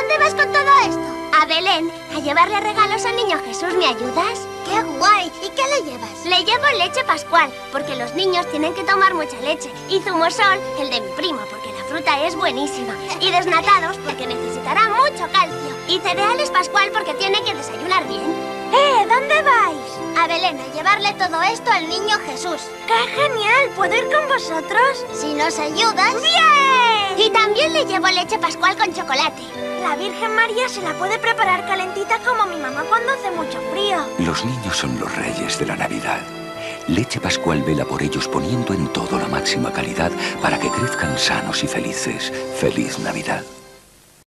dónde vas con todo esto? A Belén, a llevarle regalos al niño Jesús. ¿Me ayudas? ¡Qué guay! ¿Y qué le llevas? Le llevo leche pascual, porque los niños tienen que tomar mucha leche. Y zumosol, el de mi primo, porque la fruta es buenísima. Y desnatados, porque necesitará mucho calcio. Y cereales pascual, porque tiene que desayunar bien. ¿Dónde vais? A Belén, a llevarle todo esto al niño Jesús. ¡Qué genial! ¿Puedo ir con vosotros? Si nos ayudas. ¡Bien! Y también le llevo leche pascual con chocolate. La Virgen María se la puede preparar calentita como mi mamá cuando hace mucho frío. Los niños son los reyes de la Navidad. Leche Pascual vela por ellos poniendo en todo la máxima calidad para que crezcan sanos y felices. ¡Feliz Navidad!